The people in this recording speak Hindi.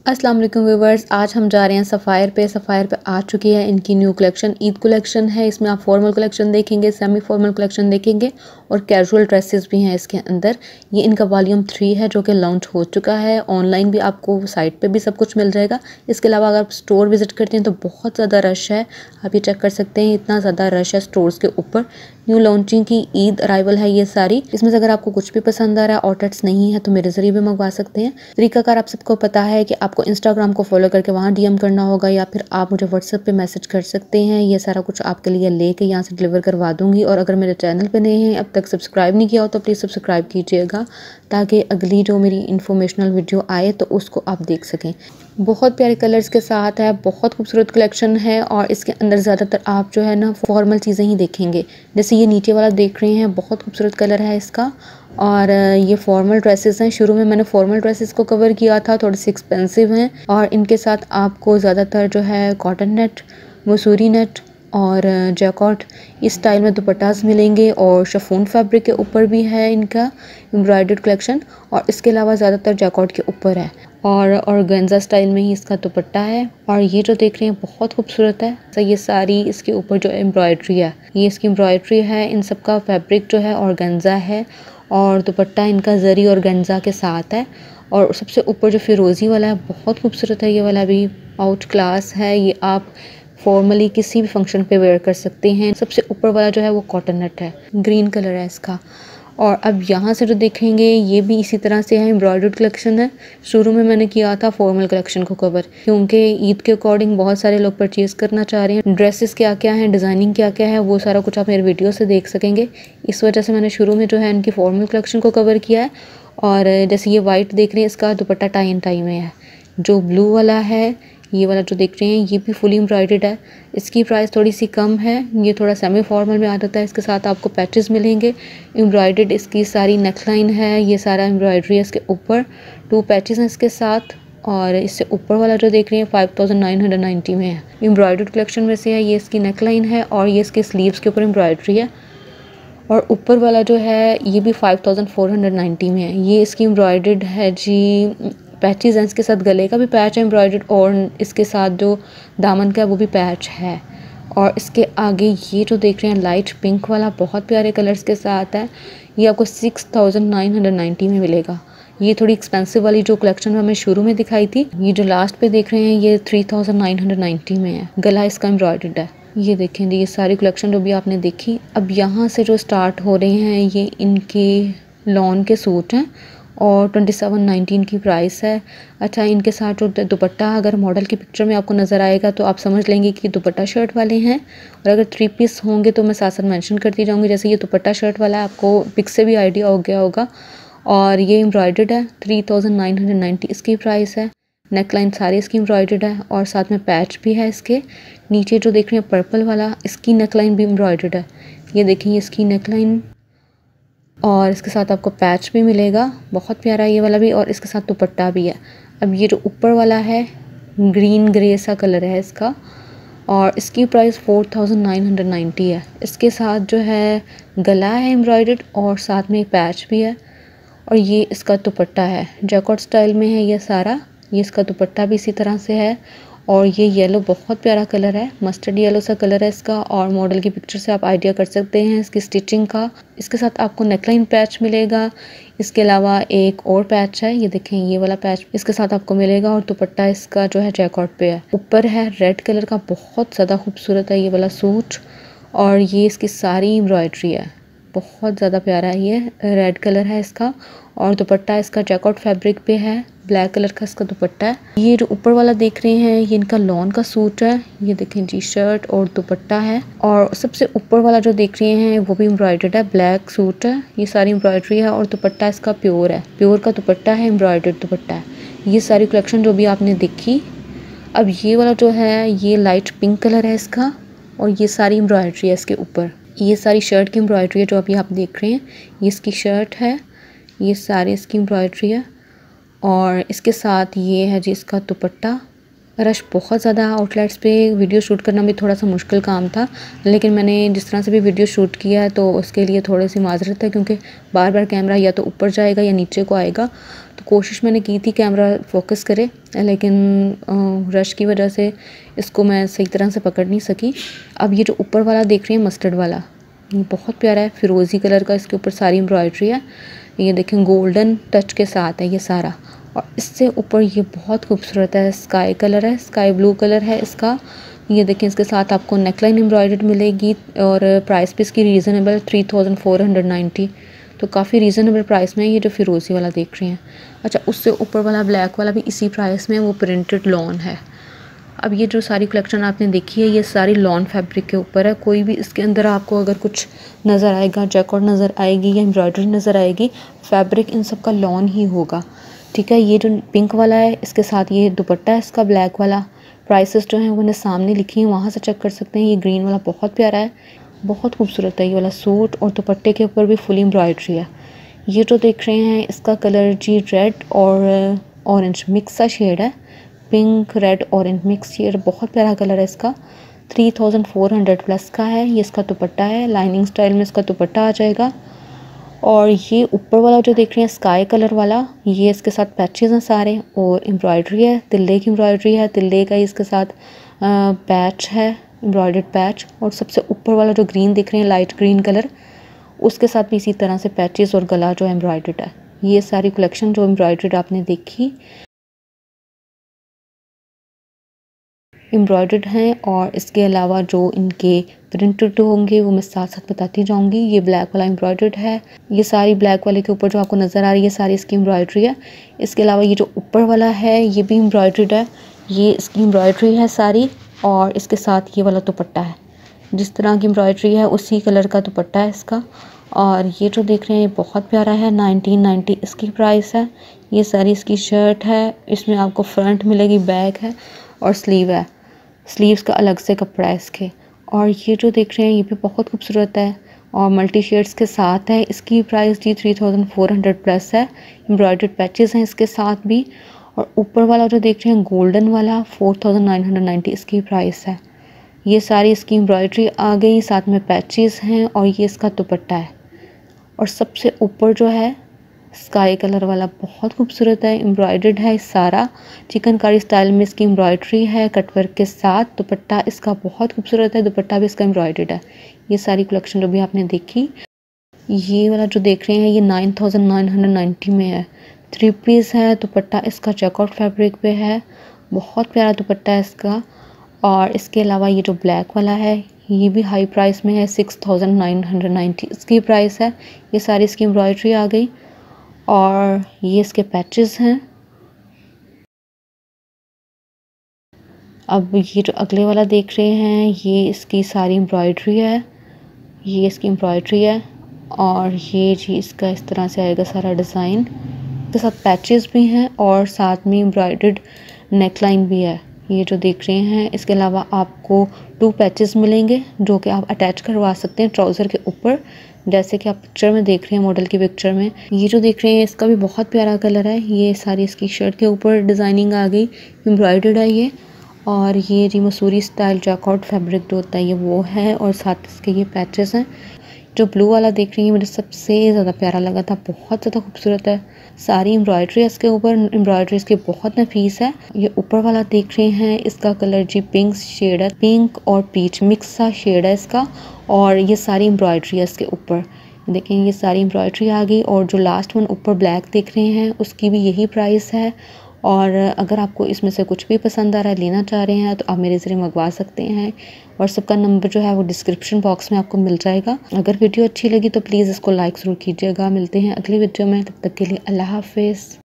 अस्सलाम वालेकुम व्यूवर्स, आज हम जा रहे हैं सफ़ायर पे आ चुकी है इनकी न्यू कलेक्शन। ईद कलेक्शन है, इसमें आप फॉर्मल कलेक्शन देखेंगे, सेमी फॉर्मल कलेक्शन देखेंगे और कैजुअल ड्रेसेस भी हैं इसके अंदर। ये इनका वॉल्यूम 3 है जो कि लॉन्च हो चुका है। ऑनलाइन भी आपको साइट पे भी सब कुछ मिल जाएगा। इसके अलावा अगर आप स्टोर विज़िट करते हैं तो बहुत ज़्यादा रश है, आप ये चेक कर सकते हैं, इतना ज़्यादा रश है स्टोर्स के ऊपर। न्यू लॉन्चिंग की ईद अराइवल है ये सारी। इसमें से अगर आपको कुछ भी पसंद आ रहा है, ऑर्डर्स नहीं है तो मेरे ज़रिए भी मंगवा सकते हैं। तरीकाकार आप सबको पता है कि आपको इंस्टाग्राम को फॉलो करके वहाँ डीएम करना होगा या फिर आप मुझे व्हाट्सएप पे मैसेज कर सकते हैं। ये सारा कुछ आपके लिए लेके यहाँ से डिलीवर करवा दूँगी। और अगर मेरे चैनल पे नए हैं, अब तक सब्सक्राइब नहीं किया हो तो प्लीज़ सब्सक्राइब कीजिएगा ताकि अगली जो मेरी इन्फॉर्मेशनल वीडियो आए तो उसको आप देख सकें। बहुत प्यारे कलर्स के साथ है, बहुत खूबसूरत कलेक्शन है और इसके अंदर ज़्यादातर आप जो है ना फॉर्मल चीज़ें ही देखेंगे। जैसे ये नीचे वाला देख रहे हैं, बहुत खूबसूरत कलर है इसका और ये फॉर्मल ड्रेसेस हैं। शुरू में मैंने फॉर्मल ड्रेसेस को कवर किया था, थोड़ी सी एक्सपेंसिव हैं और इनके साथ आपको ज़्यादातर जो है कॉटन नेट, मसूरी नेट और जैकॉट इस स्टाइल में दुपट्टास मिलेंगे और शिफॉन फैब्रिक के ऊपर भी है इनका एम्ब्रॉयडर्ड कलेक्शन और इसके अलावा ज़्यादातर जैकॉट के ऊपर है और ऑर्गेन्जा स्टाइल में ही इसका दुपट्टा है। और ये जो देख रहे हैं बहुत खूबसूरत है। तो ये सारी इसके ऊपर जो एम्ब्रॉयडरी है, ये इसकी एम्ब्रॉयडरी है। इन सब का फैब्रिक जो है ऑर्गेन्जा है और दुपट्टा इनका जरी ऑर्गेन्जा के साथ है। और सबसे ऊपर जो फिरोज़ी वाला है बहुत खूबसूरत है, ये वाला भी आउट क्लास है। ये आप फॉर्मली किसी भी फंक्शन पे वेयर कर सकते हैं। सबसे ऊपर वाला जो है वो कॉटन नेट है, ग्रीन कलर है इसका। और अब यहाँ से जो देखेंगे ये भी इसी तरह से है, एम्ब्रॉयडर्ड कलेक्शन है। शुरू में मैंने किया था फॉर्मल कलेक्शन को कवर क्योंकि ईद के अकॉर्डिंग बहुत सारे लोग परचेज़ करना चाह रहे हैं। ड्रेसेस क्या क्या हैं, डिज़ाइनिंग क्या क्या है, वो सारा कुछ आप मेरे वीडियो से देख सकेंगे। इस वजह से मैंने शुरू में जो है इनकी फॉर्मल कलेक्शन को कवर किया है। और जैसे ये वाइट देख रहे हैं, इसका दुपट्टा टाई एंड टाई में है। जो ब्लू वाला है, ये वाला जो देख रहे हैं, ये भी फुली एम्ब्रॉयडर्ड है। इसकी प्राइस थोड़ी सी कम है, ये थोड़ा सेमी फॉर्मल में आ जाता है। इसके साथ आपको पैचेस मिलेंगे एम्ब्रॉयडर्ड। इसकी सारी नेकलाइन है, ये सारा एम्ब्रॉयडरी है इसके ऊपर। 2 पैचेस हैं इसके साथ। और इससे ऊपर वाला जो देख रहे हैं 5990 में है, एम्ब्रॉयडर्ड कलेक्शन में से है। ये इसकी नेकलाइन है और ये इसके स्लीव्स के ऊपर एम्ब्रॉयडरी है। और ऊपर वाला जो है ये भी 5490 में है, ये इसकी एम्ब्रॉयडर्ड है जी। पैचेस हैं इसके साथ, गले का भी पैच है एम्ब्रॉयडर्ड और इसके साथ जो दामन का है वो भी पैच है। और इसके आगे ये जो देख रहे हैं लाइट पिंक वाला बहुत प्यारे कलर्स के साथ है, ये आपको 6990 में मिलेगा। ये थोड़ी एक्सपेंसिव वाली जो कलेक्शन हमें शुरू में दिखाई थी, ये जो लास्ट पे देख रहे हैं ये 3990 में है। गला इसका एम्ब्रॉयडर्ड है। ये देखें जी, ये सारी कलेक्शन जो भी आपने देखी। अब यहाँ से जो स्टार्ट हो रहे हैं ये इनके लॉन के सूट हैं और 2719 की प्राइस है। अच्छा, इनके साथ जो दुपट्टा अगर मॉडल की पिक्चर में आपको नज़र आएगा तो आप समझ लेंगे कि दुपट्टा शर्ट वाले हैं। और अगर 3 पीस होंगे तो मैं साथ साथ मेंशन करती जाऊँगी। जैसे ये दुपट्टा शर्ट वाला है, आपको पिक से भी आइडिया हो गया होगा। और ये एम्ब्रॉयडर्ड है, 3990 इसकी प्राइस है। नेकलाइन सारी इसकी एम्ब्रॉयडर्ड है और साथ में पैच भी है इसके नीचे। जो देख रहे हैं पर्पल वाला, इसकी नेकलाइन भी एम्ब्रॉयडर्ड है। ये देखें, इसकी नेकलाइन और इसके साथ आपको पैच भी मिलेगा, बहुत प्यारा ये वाला भी। और इसके साथ दुपट्टा भी है। अब ये जो ऊपर वाला है ग्रीन ग्रे सा कलर है इसका और इसकी प्राइस 4990 है। इसके साथ जो है गला है एम्ब्रॉयडर्ड और साथ में पैच भी है। और ये इसका दुपट्टा है, जैकॉट स्टाइल में है ये सारा। ये इसका दुपट्टा भी इसी तरह से है। और ये येलो बहुत प्यारा कलर है, मस्टर्ड येलो सा कलर है इसका। और मॉडल की पिक्चर से आप आइडिया कर सकते हैं इसकी स्टिचिंग का। इसके साथ आपको नेकलाइन पैच मिलेगा। इसके अलावा एक और पैच है, ये देखें ये वाला पैच इसके साथ आपको मिलेगा। और दुपट्टा इसका जो है जैकॉट पे है। ऊपर है रेड कलर का, बहुत ज़्यादा खूबसूरत है ये वाला सूट। और ये इसकी सारी एम्ब्रॉयडरी है, बहुत ज़्यादा प्यारा है। ये रेड कलर है इसका और दुपट्टा इसका जैकॉट फैब्रिक पे है, ब्लैक कलर का इसका दुपट्टा है। ये जो ऊपर वाला देख रहे हैं ये इनका लॉन का सूट है। ये देखें जी, शर्ट और दुपट्टा है। और सबसे ऊपर वाला जो देख रहे हैं वो भी एम्ब्रॉयडर्ड है, ब्लैक सूट है। ये सारी एम्ब्रॉयडरी है और दुपट्टा इसका प्योर है, प्योर का दुपट्टा है, एम्ब्रॉयडर्ड दुपट्टा है। ये सारी कलेक्शन जो भी आपने देखी। अब ये वाला जो है ये लाइट पिंक कलर है इसका और ये सारी एम्ब्रॉयडरी है इसके ऊपर। ये सारी शर्ट की एम्ब्रॉयडरी है जो अभी आप देख रहे हैं, ये इसकी शर्ट है, ये सारी इसकी एम्ब्रॉयडरी है। और इसके साथ ये है जी इसका दुपट्टा। रश बहुत ज़्यादा आउटलेट्स पे, वीडियो शूट करना भी थोड़ा सा मुश्किल काम था, लेकिन मैंने जिस तरह से भी वीडियो शूट किया है तो उसके लिए थोड़ी सी माजरत है क्योंकि बार बार कैमरा या तो ऊपर जाएगा या नीचे को आएगा, तो कोशिश मैंने की थी कैमरा फोकस करे, लेकिन रश की वजह से इसको मैं सही तरह से पकड़ नहीं सकी। अब ये जो ऊपर वाला देख रही हैं मस्टर्ड वाला, ये बहुत प्यारा है, फिरोज़ी कलर का इसके ऊपर सारी एम्ब्रॉयडरी है। ये देखें गोल्डन टच के साथ है ये सारा। और इससे ऊपर ये बहुत खूबसूरत है, स्काई कलर है, स्काई ब्लू कलर है इसका। ये देखें इसके साथ आपको नेकलाइन एम्ब्रॉयडर्ड मिलेगी और प्राइस भी इसकी रीज़नेबल 3490, तो काफ़ी रीज़नेबल प्राइस में ये जो फिरोज़ी वाला देख रही हैं। अच्छा, उससे ऊपर वाला ब्लैक वाला भी इसी प्राइस में, वो प्रिंटेड लॉन है। अब ये जो सारी कलेक्शन आपने देखी है ये सारी लॉन फैब्रिक के ऊपर है। कोई भी इसके अंदर आपको अगर कुछ नज़र आएगा, जैकॉट नज़र आएगी या एम्ब्रॉयडरी नज़र आएगी, फैब्रिक इन सब का लॉन ही होगा, ठीक है। ये जो पिंक वाला है इसके साथ ये दुपट्टा है इसका ब्लैक वाला। प्राइसेस जो हैं वो मैंने सामने लिखी हैं, वहाँ से चेक कर सकते हैं। ये ग्रीन वाला बहुत प्यारा है, बहुत खूबसूरत है ये वाला सूट, और दुपट्टे के ऊपर भी फुल एम्ब्रॉयडरी है। ये जो देख रहे हैं इसका कलर जी रेड और ऑरेंज मिक्स सा शेड है, pink red orange mix shade, बहुत प्यारा कलर है इसका। 3400 प्लस का है। ये इसका दुपट्टा है, लाइनिंग स्टाइल में इसका दुपट्टा आ जाएगा। और ये ऊपर वाला जो देख रहे हैं स्काई कलर वाला, ये इसके साथ पैचेस हैं सारे और एम्ब्रॉयडरी है, तिल्ले की एम्ब्रॉयडरी है, तिल्ले का इसके साथ पैच है, एम्ब्रॉयडर्ड पैच। और सबसे ऊपर वाला जो ग्रीन दिख रहे हैं लाइट ग्रीन कलर, उसके साथ भी इसी तरह से पैचेस और गला जो एम्ब्रॉयडर्ड है। ये सारी कलेक्शन जो एम्ब्रॉयडर्ड आपने देखी एम्ब्रॉयडर्ड हैं, और इसके अलावा जो इनके प्रिंटेड होंगे वो मैं साथ साथ बताती जाऊंगी। ये ब्लैक वाला एम्ब्रॉयडर्ड है, ये सारी ब्लैक वाले के ऊपर जो आपको नज़र आ रही है सारी इसकी एम्ब्रॉयडरी है। इसके अलावा ये जो ऊपर वाला है ये भी एम्ब्रॉयडर्ड है, ये इसकी एम्ब्रॉयडरी है सारी, और इसके साथ ये वाला दुपट्टा है, जिस तरह की एम्ब्रॉयडरी है उसी कलर का दुपट्टा है इसका। और ये जो देख रहे हैं ये बहुत प्यारा है, 1990 इसकी प्राइस है। ये सारी इसकी शर्ट है, इसमें आपको फ्रंट मिलेगी, बैक है और स्लीव है, स्लीव्स का अलग से कपड़ा है इसके। और ये जो देख रहे हैं ये भी बहुत खूबसूरत है और मल्टी शेड्स के साथ है। इसकी प्राइस जी 3400 प्लस है, एम्ब्रॉयडर्ड पैचेस हैं इसके साथ भी। और ऊपर वाला जो देख रहे हैं गोल्डन वाला 4990 इसकी प्राइस है। ये सारी इसकी एम्ब्रॉयडरी आ गई, साथ में पैचेस हैं, और ये इसका दुपट्टा है। और सबसे ऊपर जो है स्काई कलर वाला बहुत खूबसूरत है, एम्ब्रॉयडर्ड है सारा, चिकनकारी स्टाइल में इसकी एम्ब्रॉयडरी है कटवर्क के साथ। दुपट्टा इसका बहुत खूबसूरत है, दुपट्टा भी इसका एम्ब्रॉयडर्ड है। ये सारी कलेक्शन जो भी आपने देखी, ये वाला जो देख रहे हैं ये 9990 में है, 3 पीस है। दुपट्टा इसका चेकआउट फैब्रिक पे है, बहुत प्यारा दुपट्टा है इसका। और इसके अलावा ये जो ब्लैक वाला है ये भी हाई प्राइस में है, 6990 इसकी प्राइस है। ये सारी इसकी एम्ब्रॉयडरी आ गई और ये इसके पैचेस हैं। अब ये जो अगले वाला देख रहे हैं ये इसकी सारी एम्ब्रॉयडरी है, ये इसकी एम्ब्रॉयडरी है, और ये जी इसका इस तरह से आएगा सारा डिज़ाइन, इसके साथ पैचेस भी हैं और साथ में एम्ब्रॉयडर्ड नेकलाइन भी है। ये जो देख रहे हैं, इसके अलावा आपको 2 पैचेस मिलेंगे जो कि आप अटैच करवा सकते हैं ट्राउज़र के ऊपर, जैसे कि आप पिक्चर में देख रहे हैं, मॉडल की पिक्चर में। ये जो देख रहे हैं इसका भी बहुत प्यारा कलर है, ये सारी इसकी शर्ट के ऊपर डिज़ाइनिंग आ गई, एम्ब्रॉयडर्ड है ये। और ये जी मसूरी स्टाइल जैकॉट फैब्रिक जो होता है ये वो है, और साथ इसके ये पैचेस हैं। जो ब्लू वाला देख रही हैं मुझे सबसे ज़्यादा प्यारा लगा था, बहुत ज़्यादा खूबसूरत है, सारी एम्ब्रॉयडरी है इसके ऊपर, एम्ब्रॉयडरी इसकी बहुत नफीस है। ये ऊपर वाला देख रहे हैं इसका कलर जी पिंक शेड है, पिंक और पीच मिक्स सा शेड है इसका, और ये सारी एम्ब्रॉयडरी है इसके ऊपर। देखें ये सारी एम्ब्रॉयडरी आ गई, और जो लास्ट वन ऊपर ब्लैक देख रहे हैं उसकी भी यही प्राइस है। और अगर आपको इसमें से कुछ भी पसंद आ रहा है, लेना चाह रहे हैं, तो आप मेरे ज़रिए मंगवा सकते हैं। व्हाट्सएप का नंबर जो है वो डिस्क्रिप्शन बॉक्स में आपको मिल जाएगा। अगर वीडियो अच्छी लगी तो प्लीज़ इसको लाइक ज़रूर कीजिएगा। मिलते हैं अगली वीडियो में, तब तक के लिए अल्लाह हाफिज़।